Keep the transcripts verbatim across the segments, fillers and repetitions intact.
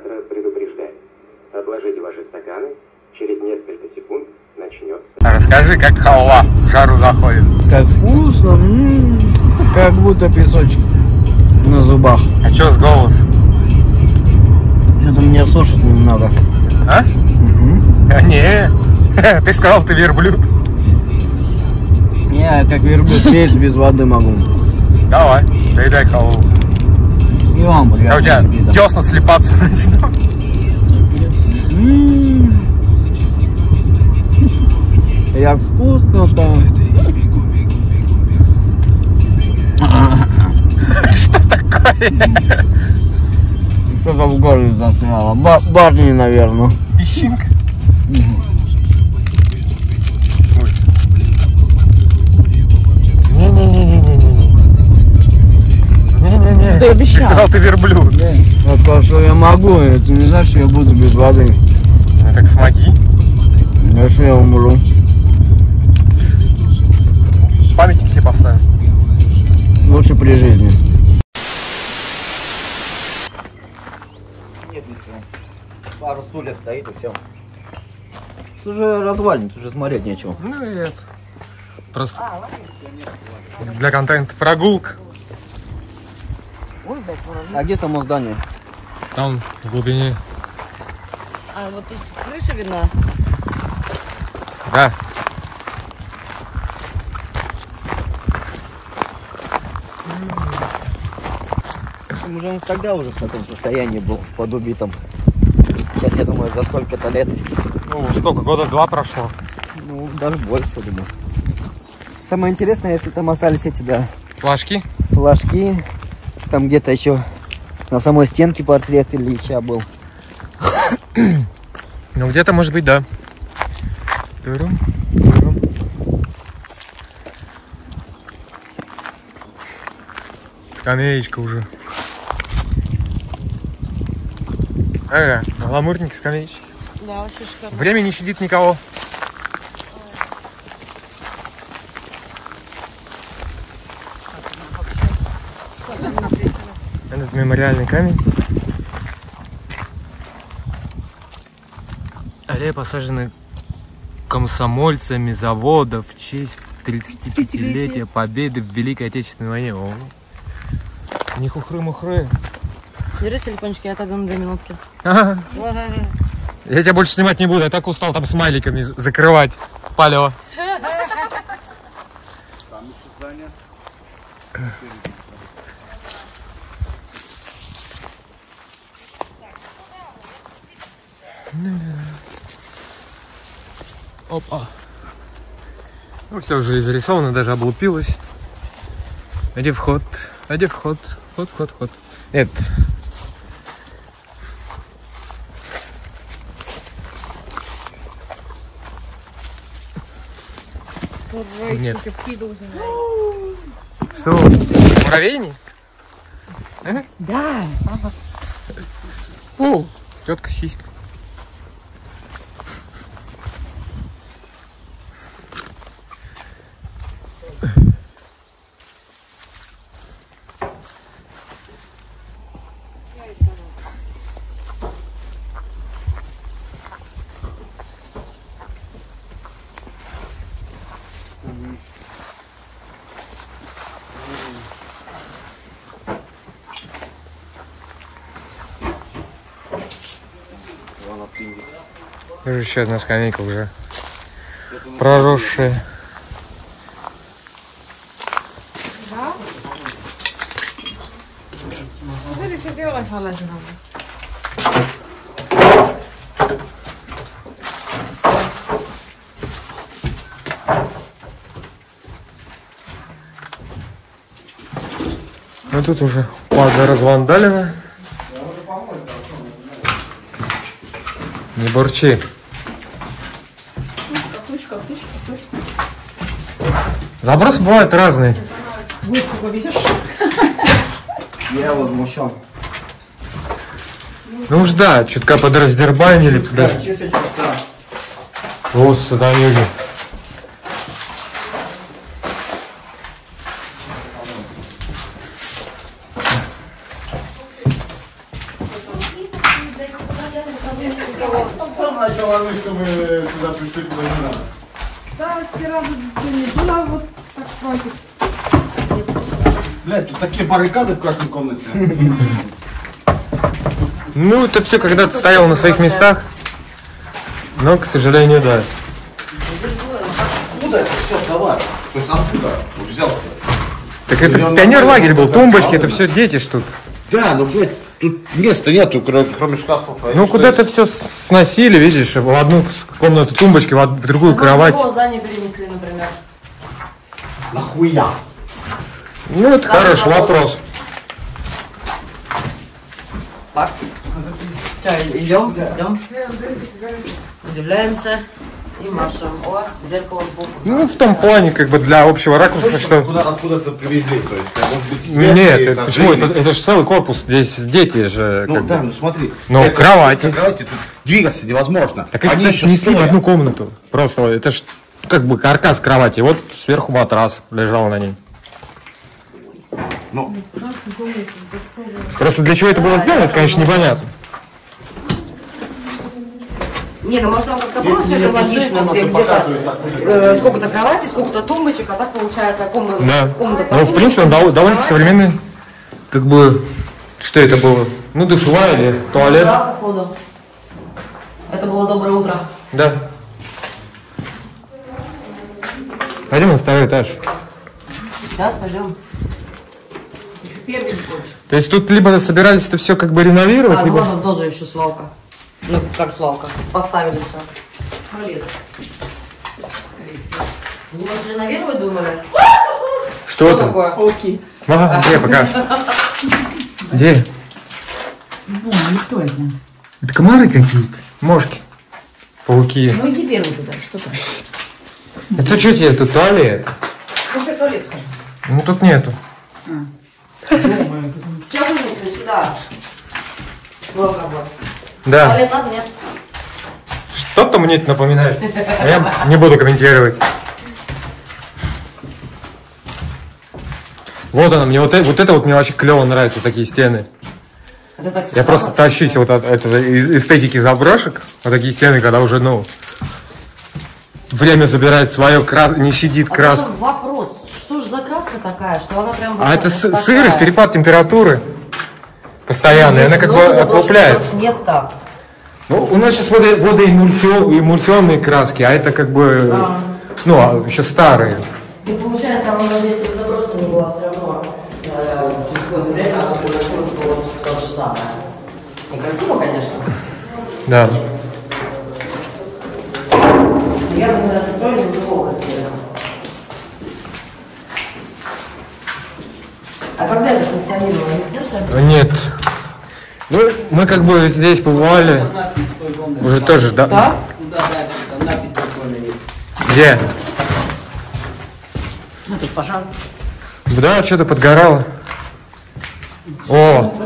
оператора предупреждает. Отложите ваши стаканы, через несколько секунд начнется. А расскажи, как халва в жару заходит. Как вкусно, м-м, как будто песочек на зубах. А чё с голосом? Что-то меня сушит немного. А? Угу. А, не, ты сказал, ты верблюд. Я как верблюд есть, без воды могу. Давай, доедай халву. И вам А у тебя приятного. десна слепаться начнут. М-м-м. Як вкусно-то. Что такое? Что-то в горле застряло. Ба- Барни, наверное. Песчинка? Не-не-не-не-не-не. Не-не-не. Ты обещал. Ты сказал, ты верблюд. Вот то, что я могу, это не значит, что я буду без воды. Ну так смоги. Если я умру. Памятник тебе поставим. Лучше при жизни. Нет ничего. Пару стульев стоит и все. Тут уже развалин, тут уже смотреть нечего. Ну и это. Просто для контента прогулка. А где само здание? Там в глубине. А вот тут крыша видна. Да. Уже он тогда уже в таком состоянии был, подубитом. Сейчас, я думаю, за столько-то лет. Ну, сколько? Года два прошло. Ну, даже больше, думаю. Самое интересное, если там остались эти, да, Флажки? флажки. Там где-то еще на самой стенке портрет Ильича был. Ну, где-то, может быть, да. Турум, турум. Скамеечка уже. Ага, гламурненькие скамеечки. Да, вообще шикарно. Время не щадит никого. Этот мемориальный камень. Аллея посажена комсомольцами завода в честь тридцатипятилетия победы в Великой Отечественной войне. О, не хухры-мухры. Держи телефончик, я отойду на две минутки. Ага. Я тебя больше снимать не буду, я так устал там смайликами закрывать палево. Опа. Ну, все уже зарисовано, даже облупилось. А где вход? А где вход? Вход, вход, вход. Нет. Нет. Что? Муравейник? А? Да. Ага. О, тетка сиська. Вижу еще одна скамейка уже проросшая. Да? Смотри, что делаешь, Александр? Ну тут уже паза развандалена. Не бурчи. Забросы бывают разные. Я возмущен. Ну уж да, чутка подраздербанили. Даже... Господи, Анюги. Сам начал ложить, что мы сюда пришли, куда не надо. Да, все разы не была вот так хватит. Блядь, тут такие баррикады в каждой комнате. Ну, это все когда-то стояло на своих местах. Но, к сожалению, да. Откуда это все давать? То есть откуда взялся? Так это пионер-лагерь был, тумбочки, это все дети ж тут. Да, ну, блядь, тут места нету, кроме, кроме шкафов. Ну, куда-то все сносили, видишь, в одну комнату тумбочки, в, од- в другую кровать. В здание перенесли, например. Нахуя? Ну, это хороший вопрос. Так. Что, идем? Идем. Удивляемся и машем. О, зеркало сбоку. Ну, в том плане, как бы для общего ракурса, что... Откуда, откуда-то привезли, то есть, может быть, Нет, сверху, это, почему? Это, это же целый корпус, здесь дети же. Ну как да, бы. ну смотри. Ну, это- кровати. это кровати, тут двигаться невозможно. Так их, Они кстати, еще снесли в стоят. одну комнату. Просто это ж как бы каркас кровати. Вот сверху матрас лежал на ней. Ну, Просто для чего это было сделано, это, конечно, непонятно. Не, ну может там как-то если просто мне это пустые логично, комнаты где- где-то показывают, так будет. э, сколько-то кроватей, сколько-то тумбочек, а так получается комната. Да. комната Ну, в принципе, он дов- довольно-таки современный. Как бы, что это было? Ну, душевая или туалет? Да, походу. Это было доброе утро. Да. Пойдем на второй этаж. Сейчас пойдем. Еще пепель хочешь. То есть тут либо собирались это все как бы реновировать, А, ну либо... ладно, тоже еще свалка. Ну, как свалка. Поставили все. Туалет. Скорее всего. Не может реновировать, думали? Что, Что там? такое? Пауки. Ага, где, пока. Где? Вон, не только. Это комары какие-то? Мошки. Пауки. Ну иди первый туда, что там? Это что тебе, тут туалет? Может, я в туалет схожу? Ну тут нету. Думаю, тут Все вынесли сюда. Было как бы. Да. Туалет надо, нет? Что-то мне это напоминает. А я не буду комментировать. Вот она, мне вот, э- вот это вот мне вообще клево нравится, вот такие стены. Это так Я странно. просто тащусь вот от этой из- эстетики заброшек. Вот такие стены, когда уже, ну, время забирает свое, крас... не щадит А краску. потом вопрос, что же за краска такая, что она прям... А вот это вот с- такая? сырость, перепад температуры постоянный, Есть она как бы много заброшенных, отлупляется. которых Нет так. Ну, у нас сейчас водо- водоэмульсионные краски, а это как бы, ну, а еще старые. И получается, она даже если бы заброшена не была, все равно э, через какое-то время она превратилась бы вот в то же самое. Некрасиво, конечно. Да. Но я бы когда это строили, не другого хотела. А когда это функционировало, не в курсе? Нет. Ну, мы как бы здесь побывали. Уже тоже, да? Да? Куда дальше? Там надпись прикольная есть. Где? ну тут пожар. Да, что-то подгорало. О,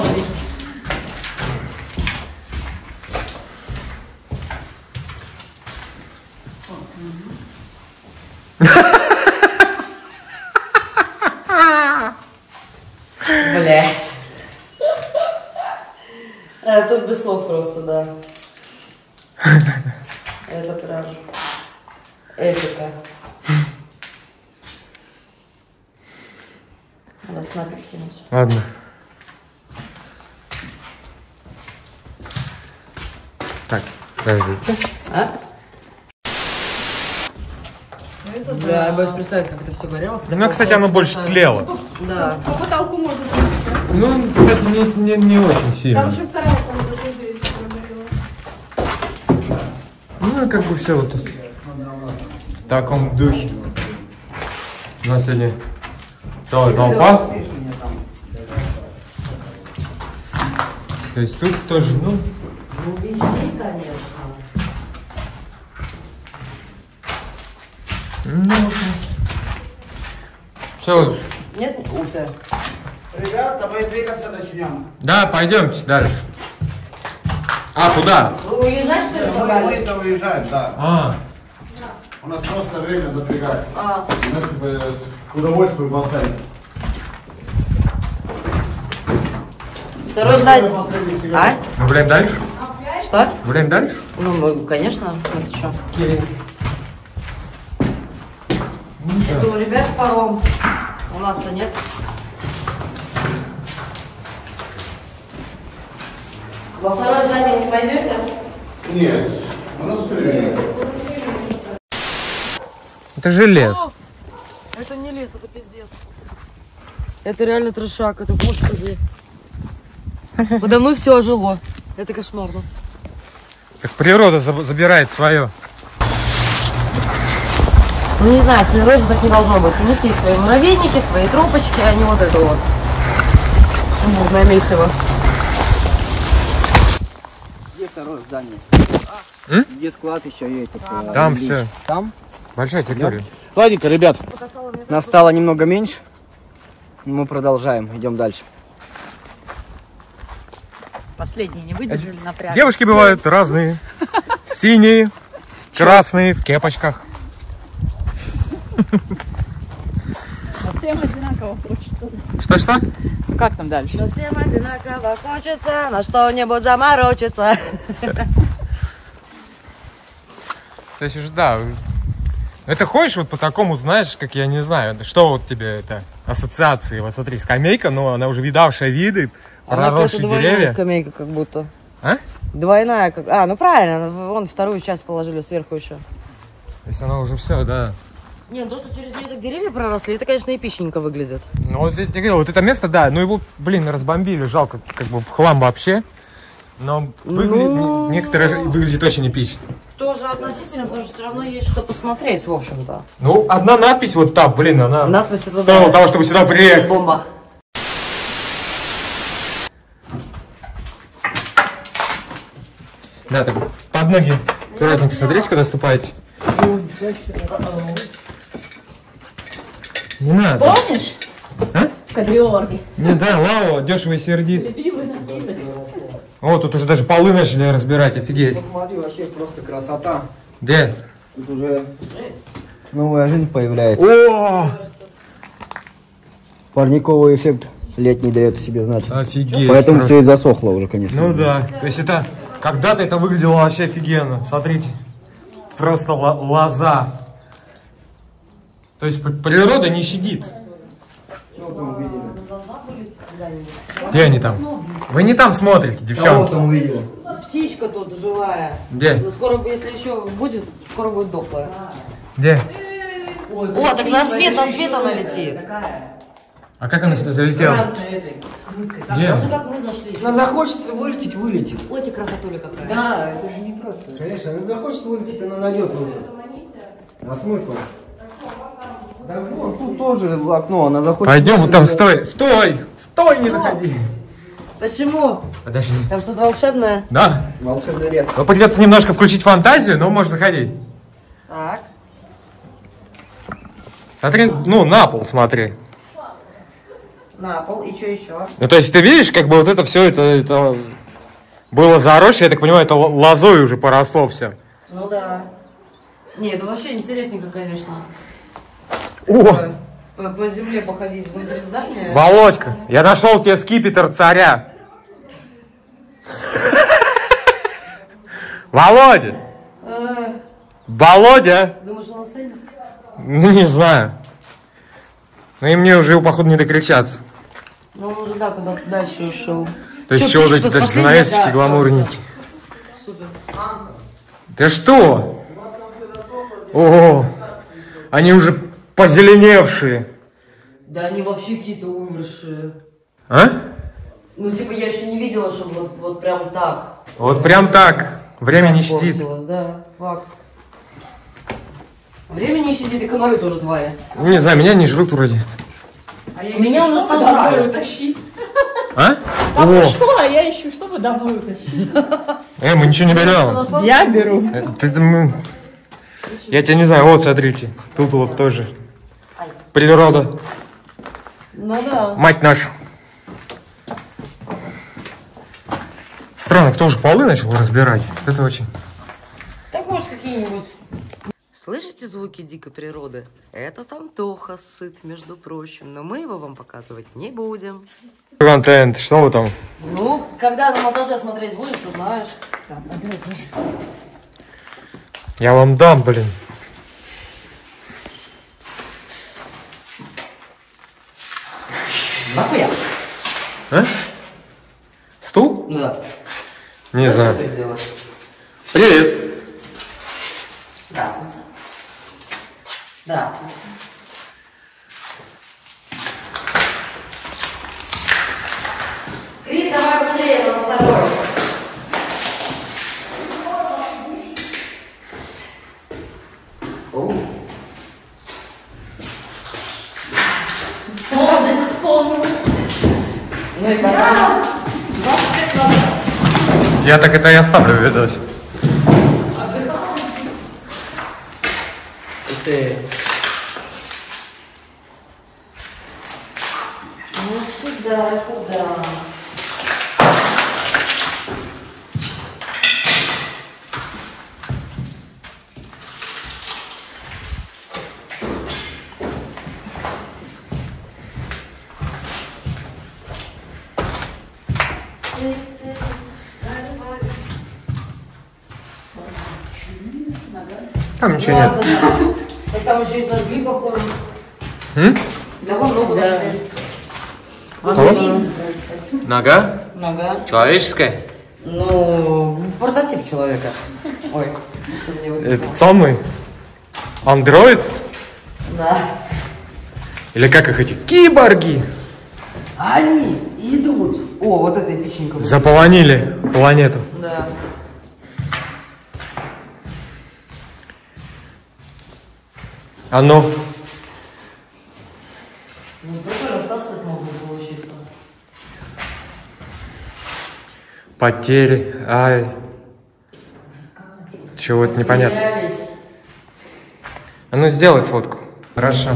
Блять. Тут без слов просто, да. Это прям эпика. Надо снайпер кинуть. ладно. Так, подождите. А? Да, я боюсь представить, как это все горело. хотя Ну, кстати, оно больше получается, тлело. Да. По потолку можно. Ну, кстати, не, не, не очень сильно. Там еще вторая комната тоже есть, которая горела. Ну, и как бы все вот тут. В таком духе. У нас сегодня целая толпа. То есть тут тоже, ну, Ну, вещей, конечно. ну, все. Нет, Ута? Ребята, мы двигаться начнем. Да, пойдемте дальше. А, куда? Вы уезжать, что ли, Мы собрались? это уезжаем, да. А, У нас просто время напрягает. А, Мы как бы к удовольствию болтаем. второй здание. Последний А? сигарет. ну, блин, дальше? Что? Гуляем дальше? Ну, мы, конечно, это что? Окей. Это у ребят паром. У нас-то нет. Во второе здание не пойдете? Нет, у нас привет. Это же лес. Это не лес, это пиздец. Это реально трешак, это господи. Подо мной все ожило. Это кошмарно. Так природа заб- забирает свое. Ну не знаю, в природе так не должно быть. У них есть свои муравейники, свои тропочки, а не вот это вот сумбурное месиво. Где второе здание? М? Где склад еще есть? э, Там лишь? все. Там? Большая территория. Ладненько, ребят. Нас стало немного меньше. Мы продолжаем, идем дальше. Последние не выдержали, напрягли. Девушки бывают разные. Синие, красные, в кепочках. Но всем одинаково хочется. Что-что? Ну как там дальше? Но всем одинаково хочется на что-нибудь заморочиться. То есть уже, да. Это ходишь вот по такому, знаешь, как я не знаю, что вот тебе это, ассоциации. Вот смотри, скамейка, но она уже видавшая виды, проросшие двойная деревья. скамейка как будто. А? Двойная, как... А, ну правильно, вон вторую часть положили сверху еще. То есть она уже все, да. Не, ну то, что через нее так деревья проросли, это, конечно, эпичненько выглядит. Ну вот я тебе говорил, вот это место, да, ну его, блин, разбомбили, жалко, как бы в хлам вообще. Но выглядит, Ну. некоторые выглядит очень эпично. Тоже относительно, потому что все равно есть что посмотреть, в общем-то. Ну, одна надпись вот там, блин, она Надпись это стоила да. того, чтобы сюда приехать. Бомба. Да, так под ноги аккуратненько смотрите, когда ступаете. Не надо. Помнишь? А? Кабриорги. Не, да, лао, дешево и сердит. О, тут уже даже полы начали разбирать, офигеть. Смотри, вообще просто красота. Где? Тут уже новая жизнь появляется. О, Парниковый эффект летний дает о себе знать. офигеть. Поэтому просто. все и засохло уже, конечно. Ну да, то есть это, когда-то это выглядело вообще офигенно. Смотрите, просто ла- лоза. То есть п- природа не щадит. Где они там? Вы не там смотрите, Кого девчонки. там увидела? Птичка тут живая. Где? Но скоро, если еще будет, скоро будет дохлая. Где? О, так на свет, на свет она летит. А как она сюда залетела? Где? Так же, как мы зашли. Она захочет вылететь, вылетит. Ой, ты красотуля какая. Да, это же не просто. Конечно, она захочет вылететь, она найдет выход. А смысл? Да вон, тут тоже окно, она захочет... Пойдем, вот там вылететь. стой, стой, стой, не заходи. Почему? Подожди. Там что-то волшебное? Да, Волшебный лес. ну придется немножко включить фантазию, но можно заходить. Так. Смотри, ну на пол смотри. На пол, и что еще? Ну, то есть ты видишь, как бы вот это все, это, это было заросше, я так понимаю, это л- лозой уже поросло все. Ну да. Не, это вообще интересненько, конечно. О, По, по земле походить внутри здания. Володька, я нашел тебе скипетр царя. Володя! Володя! Думаешь, он оценит? Ну, не знаю. Ну, и мне уже его, походу, не докричаться. Ну, он уже, да, куда-то дальше ушел. То есть Чё, еще вот птичка эти даже последняя? занавесочки Да, гламурненькие. Супер. Ты что? О, они уже позеленевшие. Да они вообще какие-то умершие. А? Ну, типа, я еще не видела, чтобы вот, вот прям так. Вот прям так. Время не Так щадит. портилось, да, факт. Время не щадит, и комары тоже твои. Не знаю, меня не жрут вроде. А я Меня ищу, уже чтобы сожрали. домой утащить. А? Там О, что, а я ищу, чтобы домой утащить. э, мы ничего не берем. Я беру. Э, ты там, м, я тебя не знаю, вот смотрите. Тут вот тоже. Природа. Ну да. Мать наша. Странно, кто же полы начал разбирать? Вот это очень. Так, может, какие-нибудь... Слышите звуки дикой природы? Это там Тоха сыт, между прочим, но мы его вам показывать не будем. Контент, что вы там? Ну, когда на монтаже смотреть будешь, узнаешь. Я вам дам, блин. Нахуя? А? Стул? Да. Не Что знаю. ты делаешь? Привет. Здравствуйте. Здравствуйте. Крис, давай быстрее, на второй. Оу. Молодость вспомнила. Ну и пора. Я так это и оставлю в видосе. Ух ты. Ну сюда, куда? Там ничего нет. Так там еще и зажгли, походу. М? Да вон ногу нашли. Кого? Нога? Нога. Человеческая? Ну, прототип человека. Ой, что мне выпало. Этот самый? Андроид? Да. Или как их эти? Киборги! Они идут. О, вот эта песенка. Заполонили планету. Да. А ну? Ну, прикольно, остаться мог бы получиться. Потери. Ай. Чего-то непонятно. Потерялись. А ну сделай фотку. Хорошо.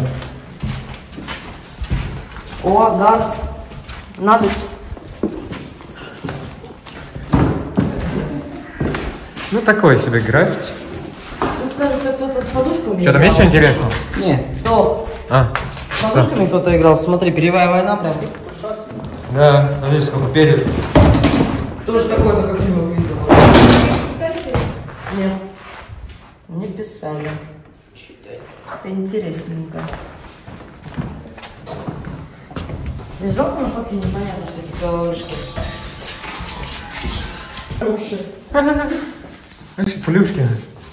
О, дартс. Надыч. Ну такое себе граффити. Тут, кажется, кто-то с подушками. Что там есть что интересного? Нет. Кто? А, С подушками кто-то играл. Смотри, перьевая война прям. да, смотри, сколько перьев. Тоже такое, только в фильмах видел. Нет. Не писали. Это интересненько. Не жалко, на фотке непонятно, что это говоришь. Значит, Плюшкин.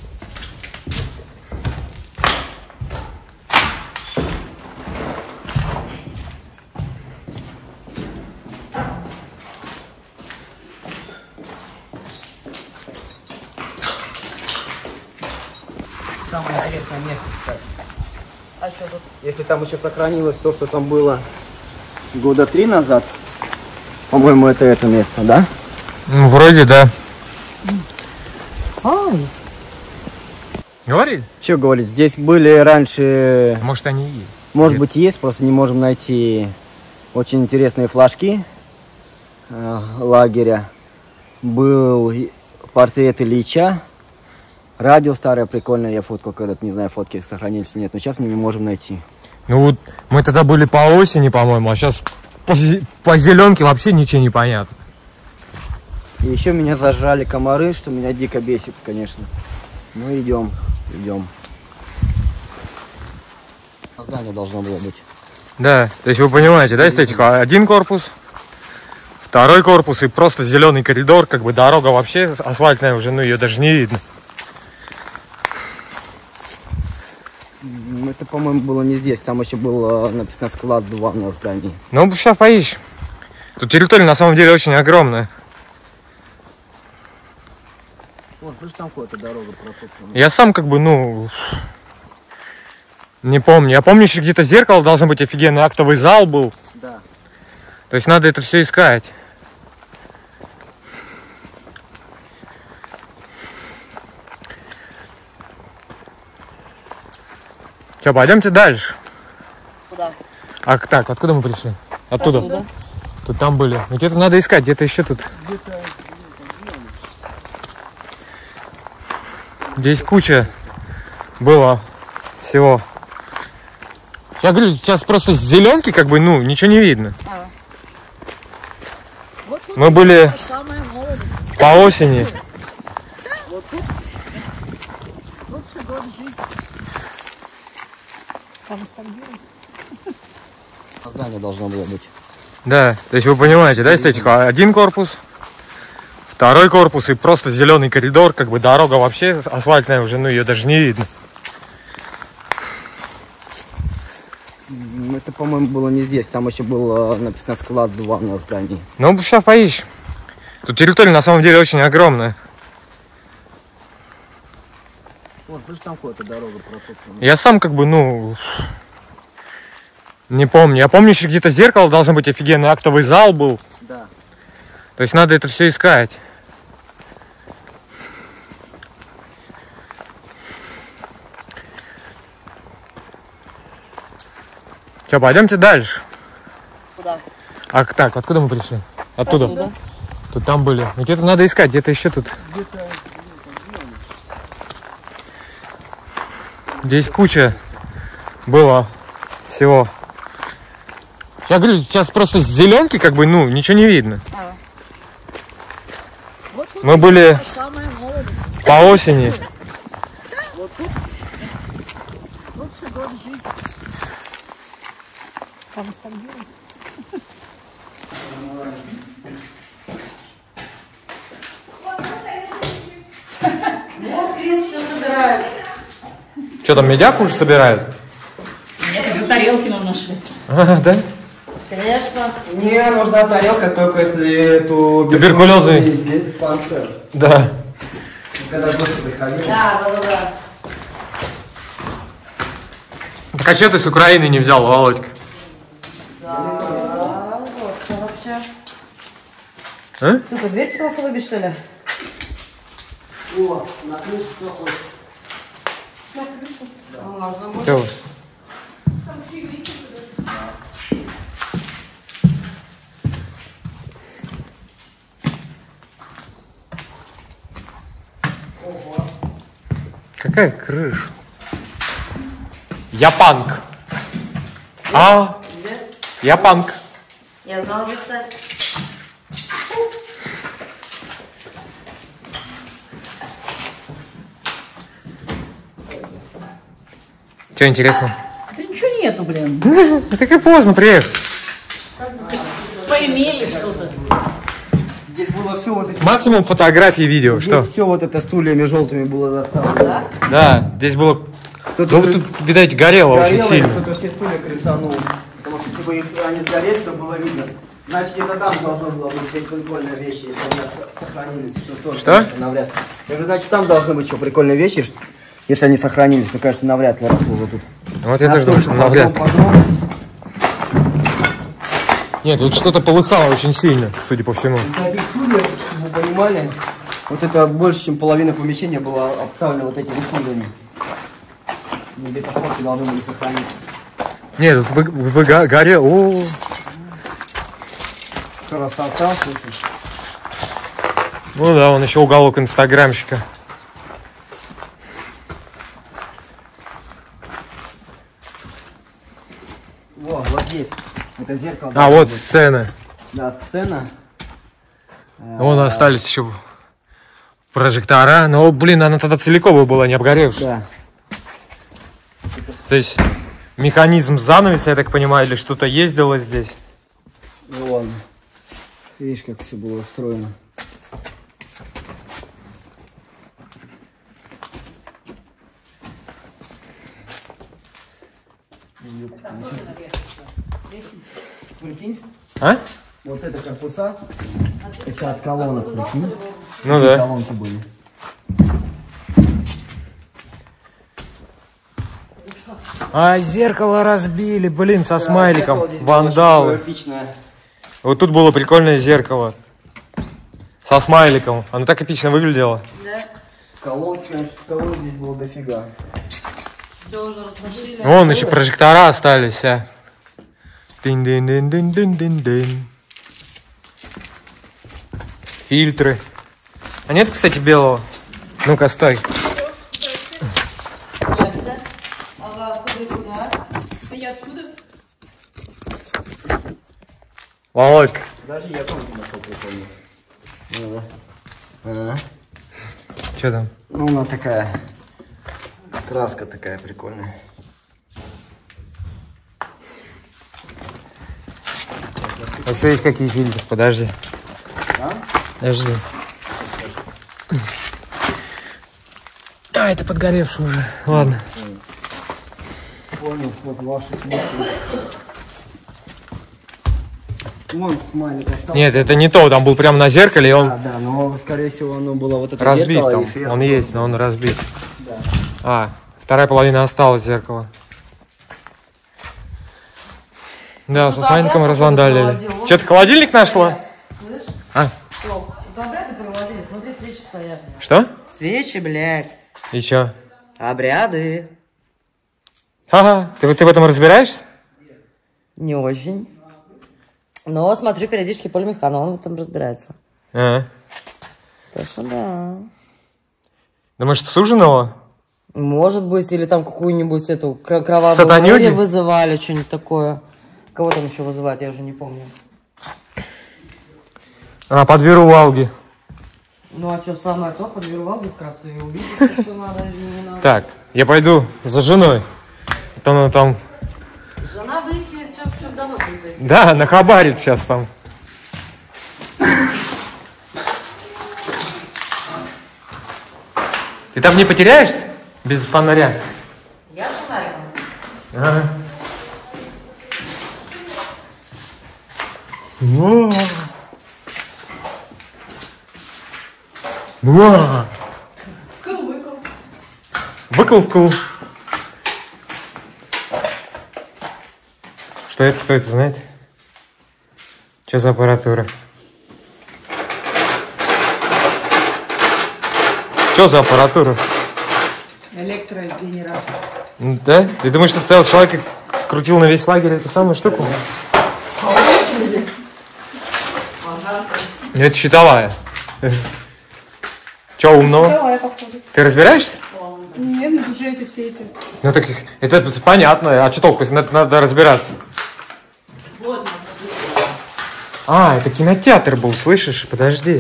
Самое интересное место, кстати. А что тут? Если там еще сохранилось то, что там было года три назад, по-моему, это это место, да? Ну, вроде да. Ай. Говори? Что говорить, здесь были раньше, Может, они и есть. может Нет. быть, есть, просто не можем найти очень интересные флажки э, лагеря. Был и- портрет Ильича. Радио старое, прикольное, я фоткал когда-то, не знаю, фотки сохранились или нет, но сейчас мы не можем найти. Ну вот, мы тогда были по осени, по-моему, а сейчас по, зе- по зеленке вообще ничего не понятно. И еще меня зажали комары, что меня дико бесит, конечно. Ну идем, идем. Здание должно было быть. Да, то есть вы понимаете, да, эстетику? Один корпус, второй корпус и просто зеленый коридор, как бы дорога вообще асфальтная уже, ну ее даже не видно. М, Это, по-моему, было не здесь, там еще было написано склад два на здании. Ну, сейчас поищем. Тут территория на самом деле очень огромная. Вот, слышь, там какая-то дорога протоптана. Я сам как бы, ну, не помню. Я помню, еще где-то зеркало должно быть офигенный, актовый зал был. Да. То есть надо это все искать. Че, пойдемте дальше. Куда? А так, откуда мы пришли? Оттуда. Оттуда. Тут там были. Ну, где-то надо искать, где-то еще тут. Здесь куча было всего. Я говорю, сейчас просто с зеленки как бы, ну, ничего не видно. Вот тут Мы были самая молодость. по осени. Лучше год жить. Там так делать. Здание должно было быть. Да, то есть вы понимаете, да, эстетика? Один корпус, второй корпус и просто зеленый коридор, как бы дорога вообще асфальтная уже, ну ее даже не видно. Это, по-моему, было не здесь. Там еще было написано склад два на здании. Ну, сейчас поищем. Тут территория на самом деле очень огромная. Вот, слышь, там какая-то дорога прошла. Я сам как бы, ну, не помню. Я помню, еще где-то зеркало должно быть, офигенный актовый зал был. Да. То есть надо это все искать. Че, пойдемте дальше. Куда? А так, откуда мы пришли? Оттуда. Оттуда. Тут там были. Ну, где-то надо искать, где-то еще тут. Здесь куча было всего. Я говорю, сейчас просто с зеленки как бы, ну, ничего не видно. А. Вот тут Мы были самая молодость. по осени. Вот тут лучше год жить. Там так делать. Вот Крис все собирает. Что там, медяк уже собирают? Нет, уже тарелки нам нашли. А, да? Конечно. Не, нужна тарелка только если эту... Туберкулезный. Панцир. Да. Когда гости приходили. Да, да, да, да. Так а что ты с Украины не взял, Володька? Да, вот, что вообще. А? Ты что, дверь пытался выбить, что ли? О, на крыше кто хочет. На крышу? Да. Можно, можно. Чего? Какая крыша? Я панк. А, Где? я панк. Я знала, где встать. Что интересно? Да ничего нету, блин. Так и поздно приехал. Поимели что-то. Здесь было все вот эти... Максимум фотографий и видео. Что? Все вот это стульями желтыми было заставлено. Да? Да, здесь было... Кто-то Ну, тут, видать, горело очень горело, и сильно. кто-то все стулья крысанул. Потому что если бы их- они сгорели, то было видно. Значит, где-то там должно было быть все прикольные вещи, если они сохранились. Что? Тоже, Что? конечно, навряд ли. Я говорю, значит, там должны быть еще прикольные вещи, что- если они сохранились. Ну, конечно, навряд ли росло вот тут. Вот я На тоже думаю, что стульях навряд. по одному, по одному. Нет, тут что-то полыхало очень сильно, судя по всему. На этих стульях, чтобы вы понимали, вот это больше, чем половина помещения была обставлена вот этими стульями. Где-то фотки должны были сохраниться. Нет, тут вы, вы го- горел. О, Красота, слушай. ну да, он еще уголок инстаграмщика. Во, вот здесь. Это зеркало. А, вот сцена. Да, сцена. Вон остались еще прожектора. Но, блин, она тогда целиковая была, не обгоревшая. Да. То есть механизм занавеса, я так понимаю, или что-то ездило здесь. Вон. Видишь, как все было устроено. Прикинь, А? вот это корпуса, это от колонок, прикинь. Ну Все да. колонки были. А, зеркало разбили, блин, со смайликом. Зеркало здесь было Вандалы. такое эпичное. Вот тут было прикольное зеркало. Со смайликом. Оно так эпично выглядело. Колонки, конечно, колонок здесь было дофига. Все уже разносили. Вон еще прожектора остались, а. Дын-дын-дын-дын-дын-дын. Фильтры. А нет, кстати, белого? Ну-ка, стой. Настя, а вы откуда и куда? Я отсюда. Володька. Даже я тоже нашел прикольно. Ну да. Ага. Что там? Ну, она такая, краска такая прикольная. А еще есть какие фильтры? Подожди. А? Подожди. А, это подгоревший уже. Ладно. Понял, вот ваши смыслы. Вон смайлик остался. Нет, это не то, там был прямо на зеркале, и он А, да, но скорее всего оно было вот это разбит зеркало, там. и сверху Он есть, но он разбит. Да. А, вторая половина осталась зеркала. Да, с смайликом развандалили. Что, ты холодильник нашла? Слышь? А? Что? Тут обряды проводили, смотри, свечи стоят. Что? Свечи, блядь. И чё? Обряды. Ага, ты, ты в этом разбираешься? Не очень. Но смотрю периодически Поль Механа, он в этом разбирается. А. Так что да. Думаешь, ты суженого? Может быть, или там какую-нибудь эту кр- кровавую Сатанюги? Мэри вызывали, что-нибудь такое. Кого там еще вызывать, я уже не помню. А, под Веру Лауги. Ну а что, самое то, подвервал бы как раз и увидеть, что надо или не надо. Так, я пойду за женой. А то она там... Жена выяснилась, все, все давно придет. Да, нахабарит сейчас там. Ты там не потеряешься? Без фонаря? Я с фонариком. Ага. Во. Во. Кыл-выкл. Выкл вкл. Что это? Кто это знает? Что за аппаратура? Что за аппаратура? Электрогенератор. Да? Ты думаешь, что стоял человек и крутил на весь лагерь эту самую штуку? Это щитовая. Че умного? Давай, походу. Ты разбираешься? Нет, ну тут же эти все эти. Ну так это, это понятно. А что толку? Надо, надо разбираться. А, это кинотеатр был, слышишь? Подожди.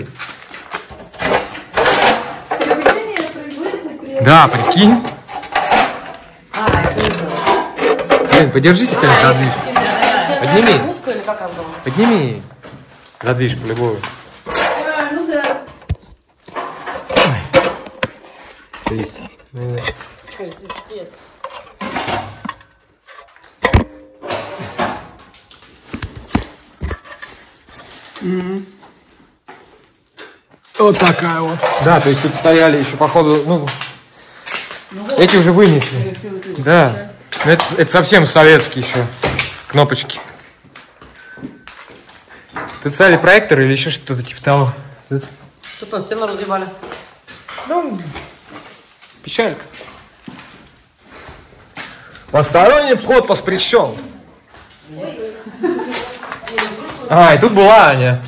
Приобретение производится при... Да, прикинь. А, это это. Блин, подержите как задвижку. Подними. Будка или как она была? Подними задвижку любую. А, ну да. Скажи, свет. Вот такая вот. Да, то есть тут стояли еще, походу, ну, эти уже вынесли. Да. Ну, это, это совсем советские еще кнопочки. Тут стояли проекторы или еще что-то типа того. Тут, Тут нас стену разъебали. ну, печалька. Посторонний вход воспрещен. А, и тут была Аня.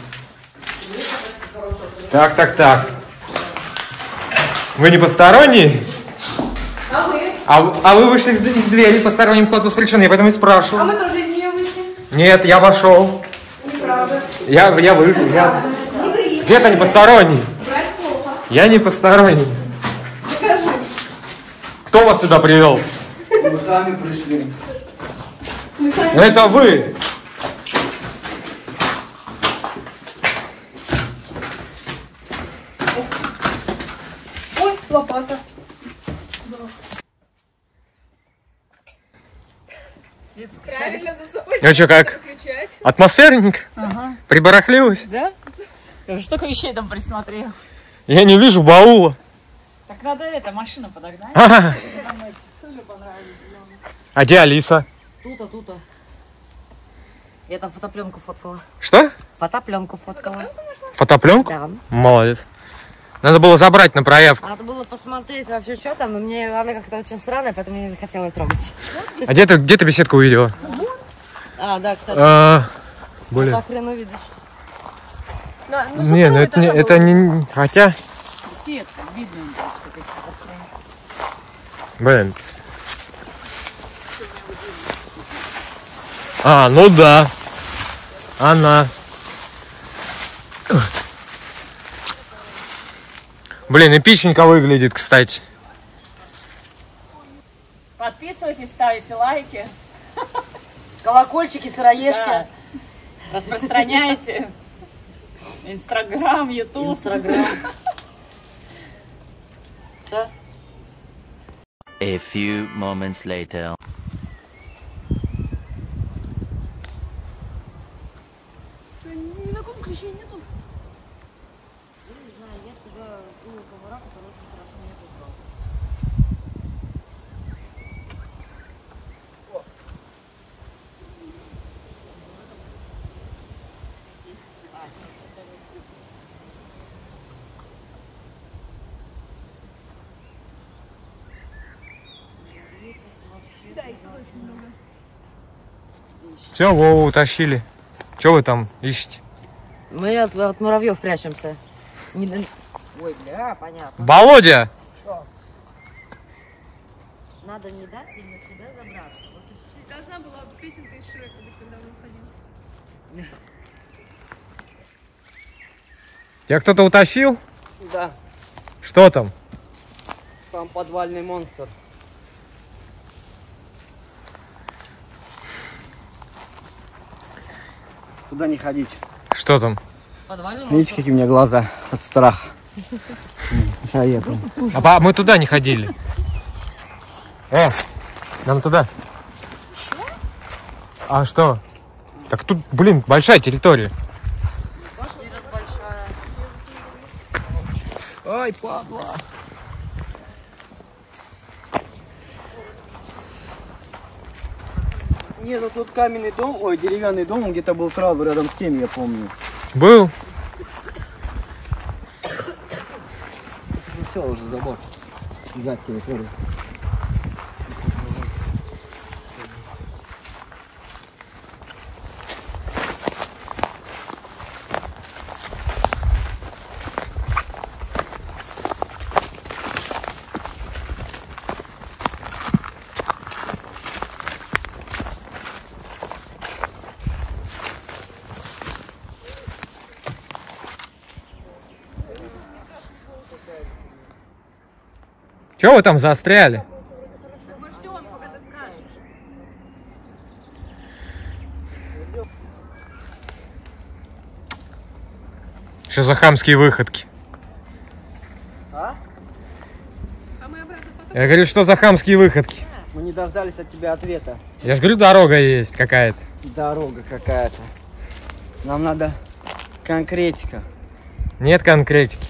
Так, так, так. Вы не посторонний? А вы? А, в- а вы вышли из, из двери, посторонним вход воспрещен, я поэтому и А спрашивал. мы тоже из нее вышли. Нет, я вошел. Неправда. Я, я вышел. Я... Не ври. Где-то не посторонний. Брать плохо. Я не посторонний. Скажи. Кто вас сюда привел? Мы сами пришли. Мы сами... Ну это вы. Ой, лопата. Свет Правильно за собой. Ну что, как? Включать. Атмосферник? Ага. Прибарахлилась? Да? Я же столько вещей там присмотрел. Я не вижу баула. Так надо это, машину подогнать. А, Нам эти стулья понравились. а где Алиса? Тута, тута. Я там фотопленку фоткала. Что? Фотопленку фоткала. Фотопленку? Да. Молодец. Надо было забрать на проявку. Надо было посмотреть вообще, что там, но мне она как-то очень странная, поэтому я не захотела ее трогать. А где ты, где ты беседку увидела? А, да, кстати, А, более. так хрен увидишь. Да, ну, Не, ну это не, это не, хотя, Сетка, видно, что какие-то построения. блин. А, ну да. Она. Блин, эпичненько выглядит, кстати. Подписывайтесь, ставите лайки. Колокольчики, сыроежки. Да. Распространяйте. Инстаграм, Ютуб. Инстаграм. Все? A few moments later. Ни на ком клещей нету. Не знаю, я себя думаю, комара, который очень хорошо не чувствовал. Да, их очень много. Все, Вову утащили. Че вы там ищете? Мы от, от муравьев прячемся. Не на- Ой, бля, понятно. Володя! Надо не дать им на себя забраться. Вот и все. Должна была песенка из Шрека быть, когда он уходил. Тебя кто-то утащил? Да, Что там? там подвальный монстр. Туда не ходить. Что там? Подвальный Видите, какие у меня глаза от страха. Советую. А па- мы туда не ходили. Э, нам туда. А что? Так тут, блин, большая территория. Ай, падла. Нет, ну тут каменный дом, ой, деревянный дом, он где-то был сразу рядом с тем, я помню. Был? Все, уже забор. За территорию. Чего вы там застряли? Что за хамские выходки? А? А мы обратно потом. Я говорю, что за хамские выходки? Мы не дождались от тебя ответа. Я же говорю, дорога есть какая-то. Дорога какая-то. Нам надо конкретика. Нет конкретики.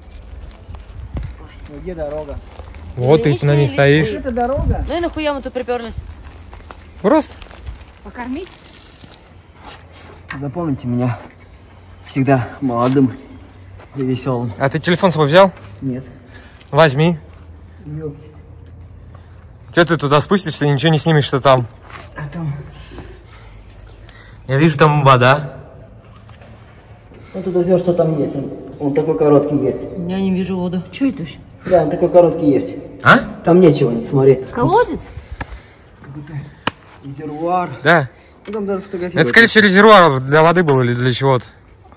Ну, где дорога? Вот ты на ней стоишь. Это дорога? Ну и нахуя мы тут приперлись? Просто. Покормить? Запомните меня всегда молодым и веселым. А ты телефон свой взял? Нет. Возьми. Ёпки. Че ты туда спустишься и ничего не снимешь, что там? А там... Я вижу, там вода. Ну тут возьмешь, что там есть. Он, он такой короткий есть. Я не вижу воду. Че это вообще? Да, он такой короткий есть. А? Там нечего, не смотри. Колодец? Какой-то резервуар. Да. Ну, там даже фотографировать. Это, скорее всего, резервуар для воды был или для чего-то.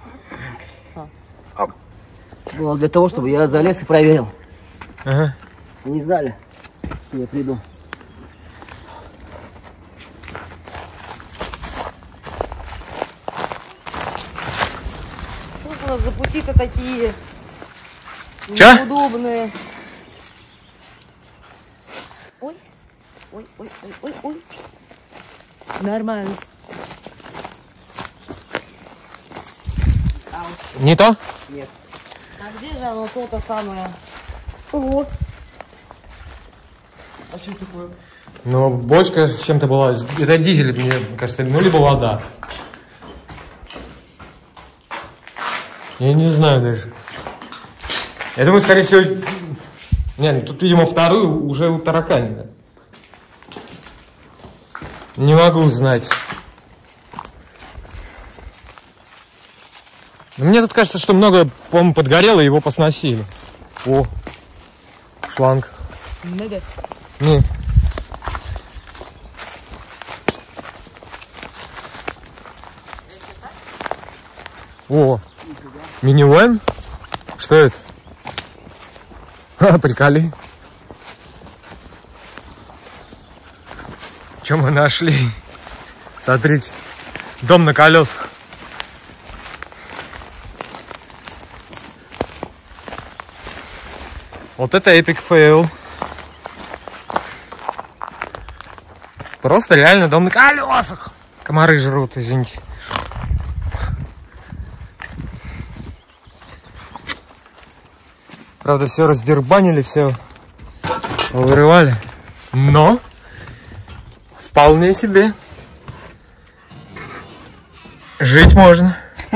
Было для того, чтобы я залез и проверил. Ага. Не знали, что я приду. Тут у нас за пути-то такие Чё? неудобные. Ой, ой, ой, ой, ой, ой. Нормально. Не то? А где же оно то-то самое? Ого. А что такое? Ну, бочка с чем-то была. Это дизель, мне кажется, ну, либо вода. Я не знаю даже. Я думаю, скорее всего... Не, ну, тут, видимо, вторую уже утараканили. Не могу знать. Но мне тут кажется, что много, по-моему, подгорело, и его посносили. О, шланг. Надо. Не. О, минивэн? Что это? Ха, приколи. Что мы нашли? Смотрите. Дом на колесах. Вот это эпик фейл. Просто реально дом на колесах. Комары жрут, извините. Правда, все раздербанили, все вырывали. Но вполне себе жить можно.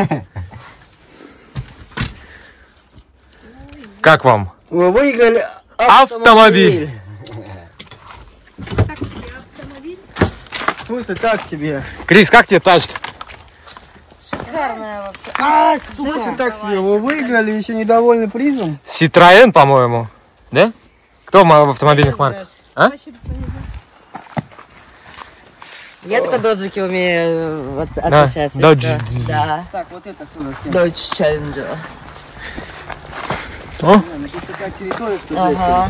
Как вам? Вы выиграли Автомобиль. автомобиль. Так себе автомобиль. В смысле, так себе? Крис, как тебе тачка? Шикарная вообще. А, в смысле, так себе? Вы выиграли, еще недовольны призом? Citroen, по-моему. Да? Кто в автомобильных марках? А? Я только доджики умею вот, Да, отличаться. Dodge. Всё. Да. Так, вот это сюда с кем? Dodge Challenger. О, Значит, такая территория, что Ага.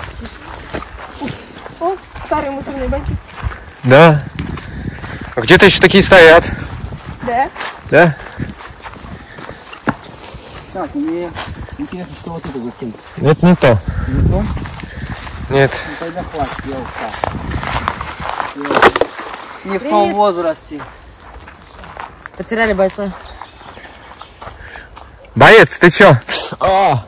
О, старые мусорные баки. да. А где-то еще такие стоят. Да. Да? Так, мне интересно, что вот это за стенка. Это не то. Не то? Нет. Ну, тогда хватит, я устал. Я не в том возрасте. Потеряли бойца. Боец, ты чё? А.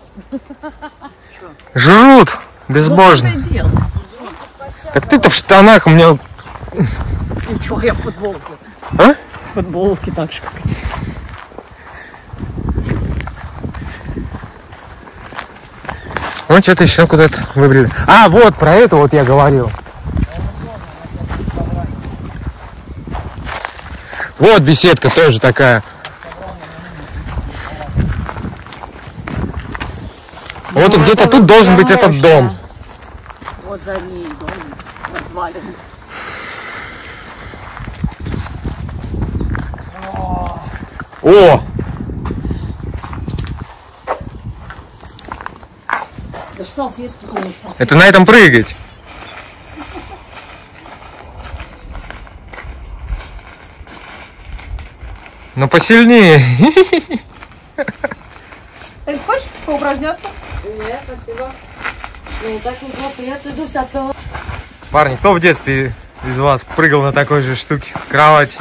Жрут безбожно. Так ты-то в штанах у меня... Ничего, я в футболке. А? В футболке так же, как и ты. Ну, что-то еще куда-то выбрали. А, вот, про это вот я говорил. Вот беседка тоже такая. Вот где-то тут должен быть этот дом. Вот за ней дом развален. О! Даже салфетки не Это на этом прыгать. Ну посильнее. Ты хочешь поупражняться? Нет, спасибо. Не так неплохо. Я тут иду вся от кого. Парни, кто в детстве из вас прыгал на такой же штуке? Кровать.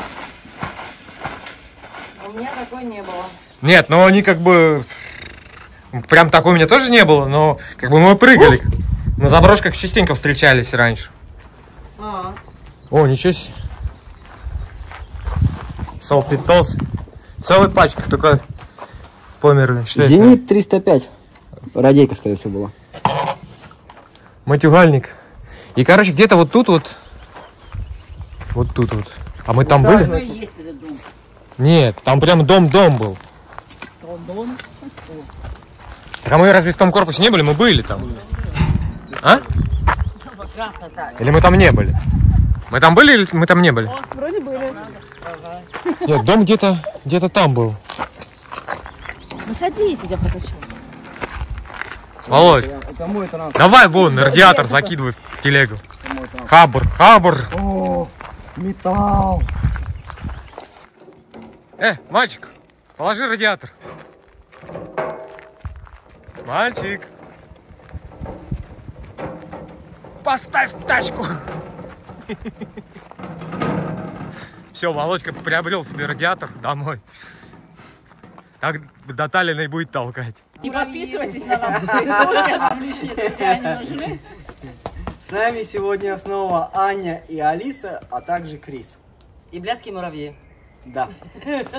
У меня такой не было. Нет, ну они как бы... Прям такой у меня тоже не было, но как бы мы прыгали. На заброшках частенько встречались раньше. А. О, ничего себе. Салфетос. Целая пачка, только померли. Что это? Зенит триста пять. Радейка, скорее всего, была. Матюгальник. И, короче, где-то вот тут вот. Вот тут вот. А мы там были? Ну и есть этот дом. Нет, там прям дом-дом был. Дом. А мы разве в том корпусе не были? Мы были там. А? Прекрасно так. Или мы там не были? Мы там были или мы там не были? Вроде были. Нет, дом где-то где-то там был. Ну садись, я тебя прокачу. Володь, Кому это надо? давай вон, радиатор закидывай в телегу. Хабр, хабр. О, металл. Э, мальчик, положи радиатор. Мальчик. Поставь тачку. Все, Володька приобрел себе радиатор домой. Так до Таллина и будет толкать. И подписывайтесь на нас. Нам лишние друзья не нужны. С нами сегодня снова Аня и Алиса, а также Крис. И блядские муравьи. Да.